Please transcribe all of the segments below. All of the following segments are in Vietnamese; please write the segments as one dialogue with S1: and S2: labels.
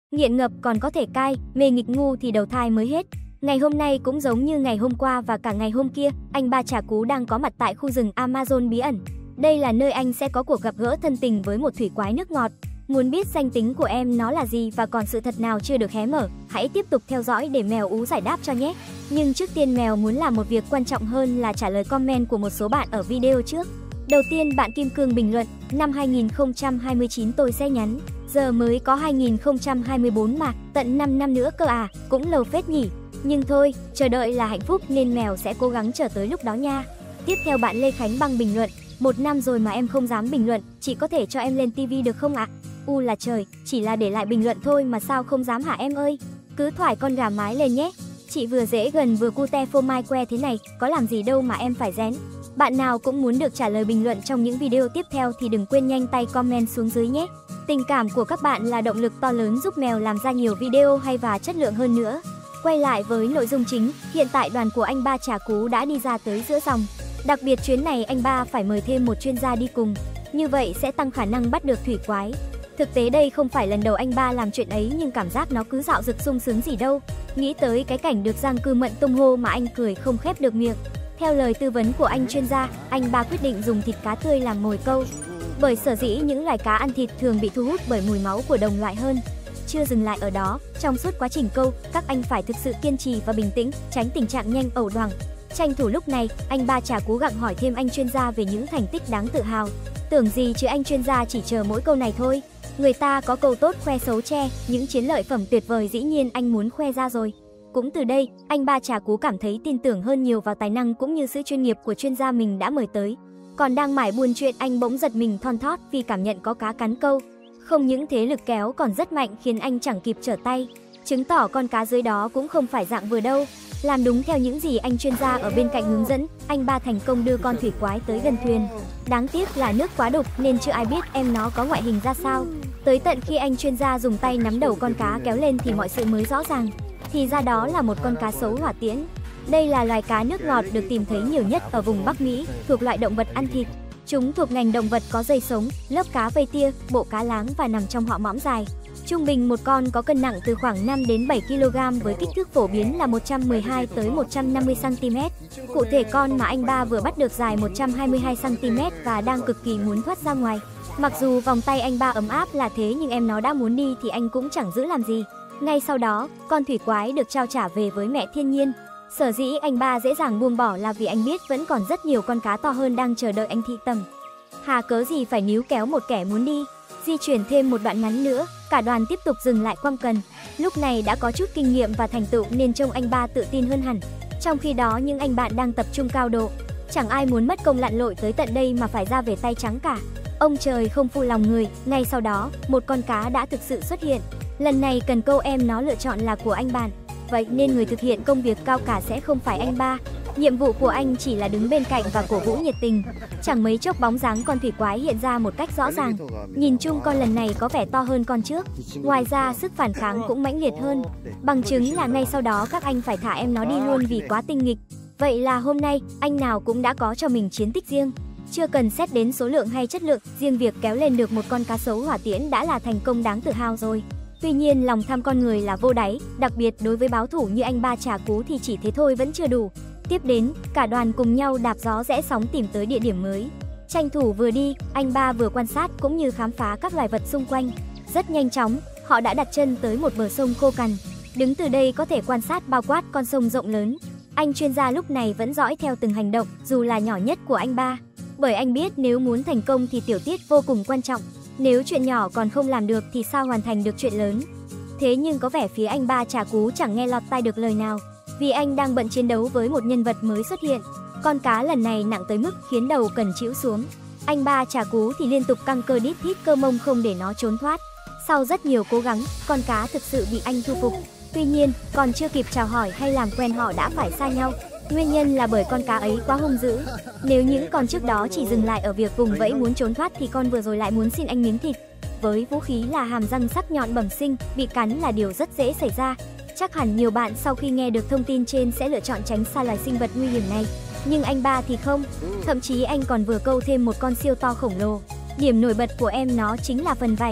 S1: nghiện ngập còn có thể cai, mê nghịch ngu thì đầu thai mới hết. Ngày hôm nay cũng giống như ngày hôm qua và cả ngày hôm kia, anh Ba Trà Cú đang có mặt tại khu rừng Amazon bí ẩn. Đây là nơi anh sẽ có cuộc gặp gỡ thân tình với một thủy quái nước ngọt. Muốn biết danh tính của em nó là gì và còn sự thật nào chưa được hé mở, hãy tiếp tục theo dõi để Mèo Ú giải đáp cho nhé. Nhưng trước tiên Mèo muốn làm một việc quan trọng hơn là trả lời comment của một số bạn ở video trước. Đầu tiên bạn Kim Cương bình luận, năm 2029 tôi sẽ nhắn, giờ mới có 2024 mà, tận 5 năm nữa cơ à, cũng lâu phết nhỉ. Nhưng thôi, chờ đợi là hạnh phúc nên Mèo sẽ cố gắng chờ tới lúc đó nha. Tiếp theo bạn Lê Khánh Băng bình luận, 1 năm rồi mà em không dám bình luận, chị có thể cho em lên TV được không ạ? U là trời, chỉ là để lại bình luận thôi mà sao không dám hả em ơi? Cứ thoải con gà mái lên nhé. Chị vừa dễ gần vừa cute phô mai que thế này, có làm gì đâu mà em phải rén. Bạn nào cũng muốn được trả lời bình luận trong những video tiếp theo thì đừng quên nhanh tay comment xuống dưới nhé. Tình cảm của các bạn là động lực to lớn giúp Mèo làm ra nhiều video hay và chất lượng hơn nữa. Quay lại với nội dung chính, hiện tại đoàn của anh Ba Trà Cú đã đi ra tới giữa dòng. Đặc biệt chuyến này anh Ba phải mời thêm một chuyên gia đi cùng, như vậy sẽ tăng khả năng bắt được thủy quái. Thực tế đây không phải lần đầu anh Ba làm chuyện ấy nhưng cảm giác nó cứ dạo dực sung sướng gì đâu. Nghĩ tới cái cảnh được Giang Cư Mận tung hô mà anh cười không khép được miệng. Theo lời tư vấn của anh chuyên gia, anh Ba quyết định dùng thịt cá tươi làm mồi câu. Bởi sở dĩ những loài cá ăn thịt thường bị thu hút bởi mùi máu của đồng loại hơn. Chưa dừng lại ở đó, trong suốt quá trình câu, các anh phải thực sự kiên trì và bình tĩnh, tránh tình trạng nhanh ẩu đoảng. Tranh thủ lúc này, anh Ba Trà Cú gặng hỏi thêm anh chuyên gia về những thành tích đáng tự hào. Tưởng gì chứ anh chuyên gia chỉ chờ mỗi câu này thôi. Người ta có câu tốt khoe xấu che, những chiến lợi phẩm tuyệt vời dĩ nhiên anh muốn khoe ra rồi. Cũng từ đây, anh Ba Trà Cú cảm thấy tin tưởng hơn nhiều vào tài năng cũng như sự chuyên nghiệp của chuyên gia mình đã mời tới. Còn đang mải buôn chuyện anh bỗng giật mình thon thót vì cảm nhận có cá cắn câu. Không những thế lực kéo còn rất mạnh khiến anh chẳng kịp trở tay. Chứng tỏ con cá dưới đó cũng không phải dạng vừa đâu. Làm đúng theo những gì anh chuyên gia ở bên cạnh hướng dẫn, anh Ba thành công đưa con thủy quái tới gần thuyền. Đáng tiếc là nước quá đục nên chưa ai biết em nó có ngoại hình ra sao. Tới tận khi anh chuyên gia dùng tay nắm đầu con cá kéo lên thì mọi sự mới rõ ràng. Thì ra đó là một con cá sấu hỏa tiễn. Đây là loài cá nước ngọt được tìm thấy nhiều nhất ở vùng Bắc Mỹ, thuộc loại động vật ăn thịt. Chúng thuộc ngành động vật có dây sống, lớp cá vây tia, bộ cá láng và nằm trong họ mõm dài. Trung bình một con có cân nặng từ khoảng 5 đến 7 kg với kích thước phổ biến là 112 tới 150 cm. Cụ thể con mà anh Ba vừa bắt được dài 122 cm và đang cực kỳ muốn thoát ra ngoài. Mặc dù vòng tay anh Ba ấm áp là thế nhưng em nó đã muốn đi thì anh cũng chẳng giữ làm gì. Ngay sau đó, con thủy quái được trao trả về với mẹ thiên nhiên. Sở dĩ anh Ba dễ dàng buông bỏ là vì anh biết vẫn còn rất nhiều con cá to hơn đang chờ đợi anh thị tầm. Hà cớ gì phải níu kéo một kẻ muốn đi. Di chuyển thêm một đoạn ngắn nữa, cả đoàn tiếp tục dừng lại quăng cần. Lúc này đã có chút kinh nghiệm và thành tựu nên trông anh Ba tự tin hơn hẳn. Trong khi đó những anh bạn đang tập trung cao độ. Chẳng ai muốn mất công lặn lội tới tận đây mà phải ra về tay trắng cả. Ông trời không phụ lòng người, ngay sau đó, một con cá đã thực sự xuất hiện. Lần này cần câu em nó lựa chọn là của anh bạn. Vậy nên người thực hiện công việc cao cả sẽ không phải anh Ba. Nhiệm vụ của anh chỉ là đứng bên cạnh và cổ vũ nhiệt tình. Chẳng mấy chốc bóng dáng con thủy quái hiện ra một cách rõ ràng. Nhìn chung con lần này có vẻ to hơn con trước. Ngoài ra sức phản kháng cũng mãnh liệt hơn. Bằng chứng là ngay sau đó các anh phải thả em nó đi luôn vì quá tinh nghịch. Vậy là hôm nay anh nào cũng đã có cho mình chiến tích riêng. Chưa cần xét đến số lượng hay chất lượng, riêng việc kéo lên được một con cá sấu hỏa tiễn đã là thành công đáng tự hào rồi. Tuy nhiên lòng tham con người là vô đáy, đặc biệt đối với báo thủ như anh Ba Trà Cú thì chỉ thế thôi vẫn chưa đủ. Tiếp đến, cả đoàn cùng nhau đạp gió rẽ sóng tìm tới địa điểm mới. Tranh thủ vừa đi, anh Ba vừa quan sát cũng như khám phá các loài vật xung quanh. Rất nhanh chóng, họ đã đặt chân tới một bờ sông khô cằn. Đứng từ đây có thể quan sát bao quát con sông rộng lớn. Anh chuyên gia lúc này vẫn dõi theo từng hành động, dù là nhỏ nhất của anh Ba. Bởi anh biết nếu muốn thành công thì tiểu tiết vô cùng quan trọng. Nếu chuyện nhỏ còn không làm được thì sao hoàn thành được chuyện lớn. Thế nhưng có vẻ phía anh Ba Trà Cú chẳng nghe lọt tai được lời nào. Vì anh đang bận chiến đấu với một nhân vật mới xuất hiện. Con cá lần này nặng tới mức khiến đầu cần chĩu xuống. Anh Ba Trà Cú thì liên tục căng cơ đít thít cơ mông không để nó trốn thoát. Sau rất nhiều cố gắng, con cá thực sự bị anh thu phục. Tuy nhiên, còn chưa kịp chào hỏi hay làm quen họ đã phải xa nhau. Nguyên nhân là bởi con cá ấy quá hung dữ. Nếu những con trước đó chỉ dừng lại ở việc vùng vẫy muốn trốn thoát thì con vừa rồi lại muốn xin anh miếng thịt. Với vũ khí là hàm răng sắc nhọn bẩm sinh, bị cắn là điều rất dễ xảy ra. Chắc hẳn nhiều bạn sau khi nghe được thông tin trên sẽ lựa chọn tránh xa loài sinh vật nguy hiểm này. Nhưng anh Ba thì không. Thậm chí anh còn vừa câu thêm một con siêu to khổng lồ. Điểm nổi bật của em nó chính là phần vảy.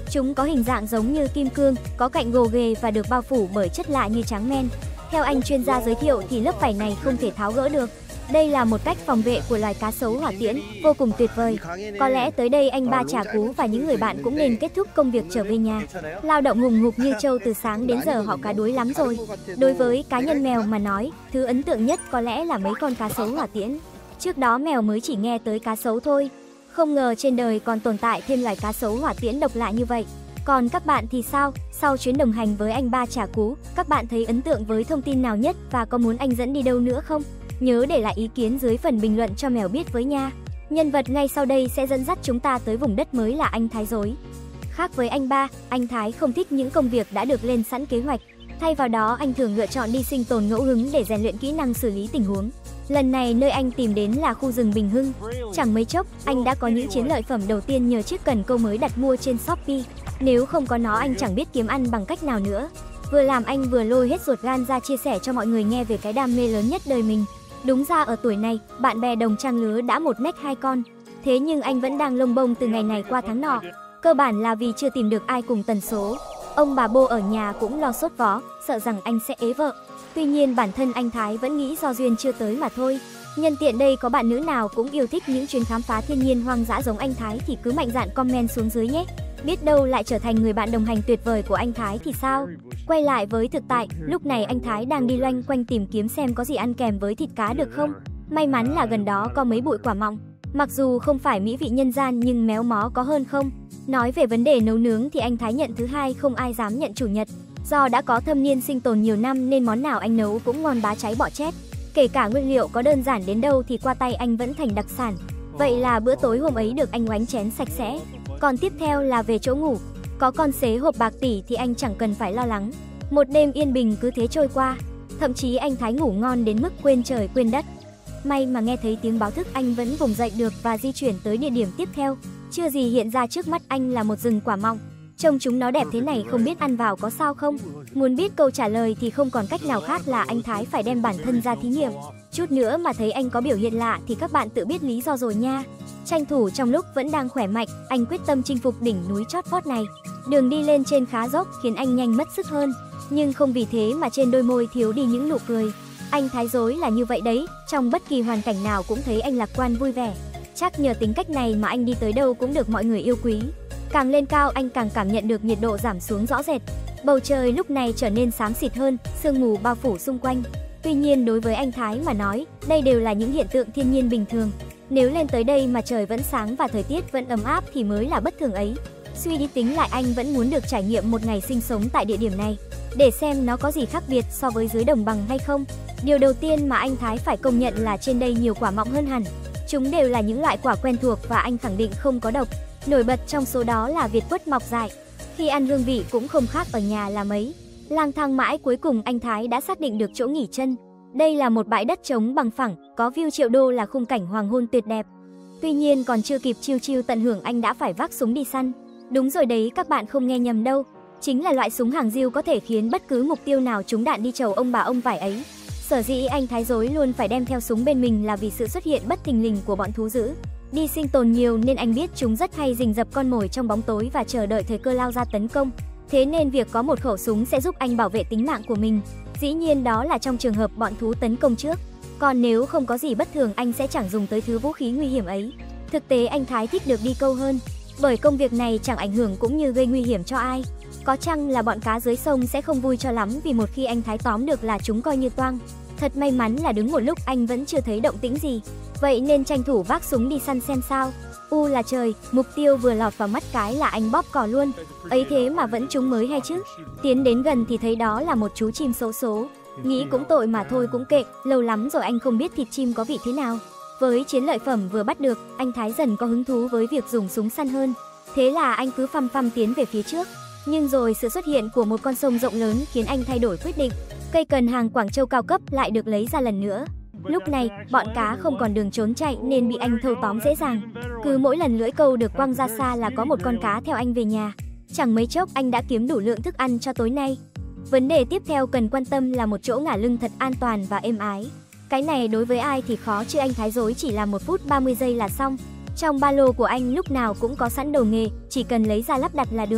S1: Chúng có hình dạng giống như kim cương, có cạnh gồ ghề và được bao phủ bởi chất lạ như tráng men. Theo anh chuyên gia giới thiệu thì lớp vảy này không thể tháo gỡ được. Đây là một cách phòng vệ của loài cá sấu hỏa tiễn, vô cùng tuyệt vời. Có lẽ tới đây anh Ba Trà Cú và những người bạn cũng nên kết thúc công việc trở về nhà. Lao động ngùng ngục như trâu từ sáng đến giờ họ cá đuối lắm rồi. Đối với cá nhân mèo mà nói, thứ ấn tượng nhất có lẽ là mấy con cá sấu hỏa tiễn. Trước đó mèo mới chỉ nghe tới cá sấu thôi. Không ngờ trên đời còn tồn tại thêm loài cá sấu hỏa tiễn độc lạ như vậy. Còn các bạn thì sao? Sau chuyến đồng hành với anh Ba Trà Cú, các bạn thấy ấn tượng với thông tin nào nhất và có muốn anh dẫn đi đâu nữa không? Nhớ để lại ý kiến dưới phần bình luận cho mèo biết với nha. Nhân vật ngay sau đây sẽ dẫn dắt chúng ta tới vùng đất mới là anh Thái Dối. Khác với anh Ba, anh Thái không thích những công việc đã được lên sẵn kế hoạch. Thay vào đó anh thường lựa chọn đi sinh tồn ngẫu hứng để rèn luyện kỹ năng xử lý tình huống. Lần này nơi anh tìm đến là khu rừng Bình Hưng. Chẳng mấy chốc, anh đã có những chiến lợi phẩm đầu tiên nhờ chiếc cần câu mới đặt mua trên Shopee. Nếu không có nó anh chẳng biết kiếm ăn bằng cách nào nữa. Vừa làm anh vừa lôi hết ruột gan ra chia sẻ cho mọi người nghe về cái đam mê lớn nhất đời mình. Đúng ra ở tuổi này, bạn bè đồng trang lứa đã một nách hai con. Thế nhưng anh vẫn đang lông bông từ ngày này qua tháng nọ. Cơ bản là vì chưa tìm được ai cùng tần số. Ông bà Bô ở nhà cũng lo sốt vó, sợ rằng anh sẽ ế vợ. Tuy nhiên bản thân anh Thái vẫn nghĩ do duyên chưa tới mà thôi. Nhân tiện đây có bạn nữ nào cũng yêu thích những chuyến khám phá thiên nhiên hoang dã giống anh Thái thì cứ mạnh dạn comment xuống dưới nhé. Biết đâu lại trở thành người bạn đồng hành tuyệt vời của anh Thái thì sao? Quay lại với thực tại, lúc này anh Thái đang đi loanh quanh tìm kiếm xem có gì ăn kèm với thịt cá được không. May mắn là gần đó có mấy bụi quả mọng. Mặc dù không phải mỹ vị nhân gian nhưng méo mó có hơn không. Nói về vấn đề nấu nướng thì anh Thái nhận thứ hai không ai dám nhận chủ nhật. Do đã có thâm niên sinh tồn nhiều năm nên món nào anh nấu cũng ngon bá cháy bọ chét. Kể cả nguyên liệu có đơn giản đến đâu thì qua tay anh vẫn thành đặc sản. Vậy là bữa tối hôm ấy được anh oánh chén sạch sẽ. Còn tiếp theo là về chỗ ngủ. Có con xế hộp bạc tỷ thì anh chẳng cần phải lo lắng. Một đêm yên bình cứ thế trôi qua. Thậm chí anh Thái ngủ ngon đến mức quên trời quên đất. May mà nghe thấy tiếng báo thức anh vẫn vùng dậy được và di chuyển tới địa điểm tiếp theo. Chưa gì hiện ra trước mắt anh là một rừng quả mọng. Trông chúng nó đẹp thế này không biết ăn vào có sao không? Muốn biết câu trả lời thì không còn cách nào khác là anh Thái phải đem bản thân ra thí nghiệm. Chút nữa mà thấy anh có biểu hiện lạ thì các bạn tự biết lý do rồi nha. Tranh thủ trong lúc vẫn đang khỏe mạnh, anh quyết tâm chinh phục đỉnh núi chót vót này. Đường đi lên trên khá dốc khiến anh nhanh mất sức hơn. Nhưng không vì thế mà trên đôi môi thiếu đi những nụ cười. Anh Thái Dối là như vậy đấy, trong bất kỳ hoàn cảnh nào cũng thấy anh lạc quan vui vẻ. Chắc nhờ tính cách này mà anh đi tới đâu cũng được mọi người yêu quý. Càng lên cao anh càng cảm nhận được nhiệt độ giảm xuống rõ rệt. Bầu trời lúc này trở nên xám xịt hơn, sương mù bao phủ xung quanh. Tuy nhiên đối với anh Thái mà nói, đây đều là những hiện tượng thiên nhiên bình thường. Nếu lên tới đây mà trời vẫn sáng và thời tiết vẫn ấm áp thì mới là bất thường ấy. Suy đi tính lại anh vẫn muốn được trải nghiệm một ngày sinh sống tại địa điểm này, để xem nó có gì khác biệt so với dưới đồng bằng hay không. Điều đầu tiên mà anh Thái phải công nhận là trên đây nhiều quả mọng hơn hẳn. Chúng đều là những loại quả quen thuộc và anh khẳng định không có độc. Nổi bật trong số đó là Việt quất mọc dại. Khi ăn hương vị cũng không khác ở nhà là mấy. Lang thang mãi cuối cùng anh Thái đã xác định được chỗ nghỉ chân. Đây là một bãi đất trống bằng phẳng, có view triệu đô là khung cảnh hoàng hôn tuyệt đẹp. Tuy nhiên còn chưa kịp chill chill tận hưởng anh đã phải vác súng đi săn. Đúng rồi đấy, các bạn không nghe nhầm đâu. Chính là loại súng hàng diêu có thể khiến bất cứ mục tiêu nào trúng đạn đi chầu ông bà ông vải ấy. Sở dĩ anh Thái Dối luôn phải đem theo súng bên mình là vì sự xuất hiện bất thình lình của bọn thú dữ. Đi sinh tồn nhiều nên anh biết chúng rất hay rình rập con mồi trong bóng tối và chờ đợi thời cơ lao ra tấn công. Thế nên việc có một khẩu súng sẽ giúp anh bảo vệ tính mạng của mình. Dĩ nhiên đó là trong trường hợp bọn thú tấn công trước. Còn nếu không có gì bất thường anh sẽ chẳng dùng tới thứ vũ khí nguy hiểm ấy. Thực tế anh Thái thích được đi câu hơn, bởi công việc này chẳng ảnh hưởng cũng như gây nguy hiểm cho ai. Có chăng là bọn cá dưới sông sẽ không vui cho lắm vì một khi anh Thái tóm được là chúng coi như toang. Thật may mắn là đứng một lúc anh vẫn chưa thấy động tĩnh gì. Vậy nên tranh thủ vác súng đi săn xem sao. Là trời, mục tiêu vừa lọt vào mắt cái là anh bóp cò luôn. Ấy thế mà vẫn trúng mới hay chứ. Tiến đến gần thì thấy đó là một chú chim xấu số. Nghĩ cũng tội mà thôi cũng kệ, lâu lắm rồi anh không biết thịt chim có vị thế nào. Với chiến lợi phẩm vừa bắt được, anh Thái dần có hứng thú với việc dùng súng săn hơn. Thế là anh cứ phăm phăm tiến về phía trước. Nhưng rồi sự xuất hiện của một con sông rộng lớn khiến anh thay đổi quyết định. Cây cần hàng Quảng Châu cao cấp lại được lấy ra lần nữa. Lúc này, bọn cá không còn đường trốn chạy nên bị anh thâu tóm dễ dàng. Cứ mỗi lần lưỡi câu được quăng ra xa là có một con cá theo anh về nhà. Chẳng mấy chốc anh đã kiếm đủ lượng thức ăn cho tối nay. Vấn đề tiếp theo cần quan tâm là một chỗ ngả lưng thật an toàn và êm ái. Cái này đối với ai thì khó chứ anh Thái Dối chỉ làm 1 phút 30 giây là xong. Trong ba lô của anh lúc nào cũng có sẵn đồ nghề, chỉ cần lấy ra lắp đặt là được.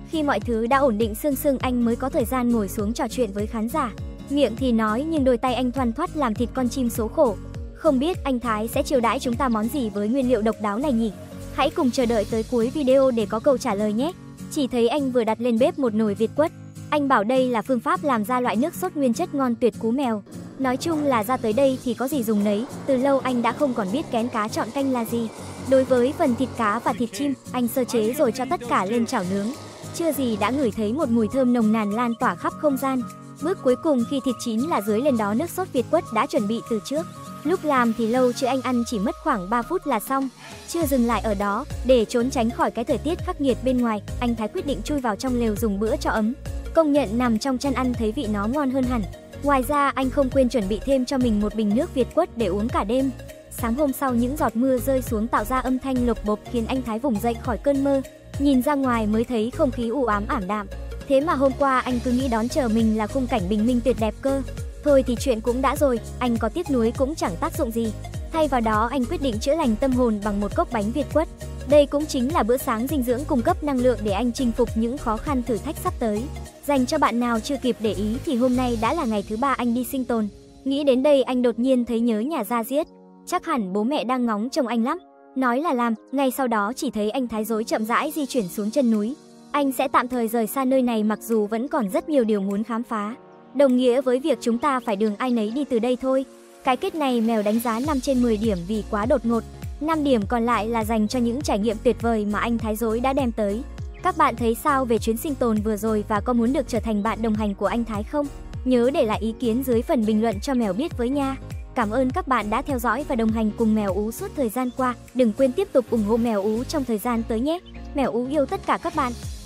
S1: Khi mọi thứ đã ổn định sương sương, anh mới có thời gian ngồi xuống trò chuyện với khán giả. Miệng thì nói nhưng đôi tay anh thoăn thoắt làm thịt con chim số khổ. Không biết anh Thái sẽ chiêu đãi chúng ta món gì với nguyên liệu độc đáo này nhỉ? Hãy cùng chờ đợi tới cuối video để có câu trả lời nhé. Chỉ thấy anh vừa đặt lên bếp một nồi Việt quất. Anh bảo đây là phương pháp làm ra loại nước sốt nguyên chất ngon tuyệt cú mèo. Nói chung là ra tới đây thì có gì dùng nấy, từ lâu anh đã không còn biết kén cá chọn canh là gì. Đối với phần thịt cá và thịt chim, anh sơ chế rồi cho tất cả lên chảo nướng. Chưa gì đã ngửi thấy một mùi thơm nồng nàn lan tỏa khắp không gian. Bước cuối cùng khi thịt chín là dưới lên đó nước sốt Việt quất đã chuẩn bị từ trước. Lúc làm thì lâu chứ anh ăn chỉ mất khoảng 3 phút là xong. Chưa dừng lại ở đó, để trốn tránh khỏi cái thời tiết khắc nghiệt bên ngoài, anh Thái quyết định chui vào trong lều dùng bữa cho ấm. Công nhận nằm trong chăn ăn thấy vị nó ngon hơn hẳn. Ngoài ra anh không quên chuẩn bị thêm cho mình một bình nước Việt quất để uống cả đêm. Sáng hôm sau những giọt mưa rơi xuống tạo ra âm thanh lộc bộp khiến anh Thái vùng dậy khỏi cơn mơ. Nhìn ra ngoài mới thấy không khí u ám ảm đạm. Thế mà hôm qua anh cứ nghĩ đón chờ mình là khung cảnh bình minh tuyệt đẹp cơ. Thôi thì chuyện cũng đã rồi, anh có tiếc nuối cũng chẳng tác dụng gì. Thay vào đó anh quyết định chữa lành tâm hồn bằng một cốc bánh Việt quất. Đây cũng chính là bữa sáng dinh dưỡng cung cấp năng lượng để anh chinh phục những khó khăn thử thách sắp tới. Dành cho bạn nào chưa kịp để ý thì hôm nay đã là ngày thứ 3 anh đi sinh tồn. Nghĩ đến đây anh đột nhiên thấy nhớ nhà ra diết. Chắc hẳn bố mẹ đang ngóng trông anh lắm. Nói là làm, ngay sau đó chỉ thấy anh Thái rối chậm rãi di chuyển xuống chân núi. Anh sẽ tạm thời rời xa nơi này mặc dù vẫn còn rất nhiều điều muốn khám phá. Đồng nghĩa với việc chúng ta phải đường ai nấy đi từ đây thôi. Cái kết này mèo đánh giá 5 trên 10 điểm vì quá đột ngột. 5 điểm còn lại là dành cho những trải nghiệm tuyệt vời mà anh Thái Dối đã đem tới. Các bạn thấy sao về chuyến sinh tồn vừa rồi và có muốn được trở thành bạn đồng hành của anh Thái không? Nhớ để lại ý kiến dưới phần bình luận cho Mèo biết với nha. Cảm ơn các bạn đã theo dõi và đồng hành cùng Mèo Ú suốt thời gian qua. Đừng quên tiếp tục ủng hộ Mèo Ú trong thời gian tới nhé. Mèo Ú yêu tất cả các bạn.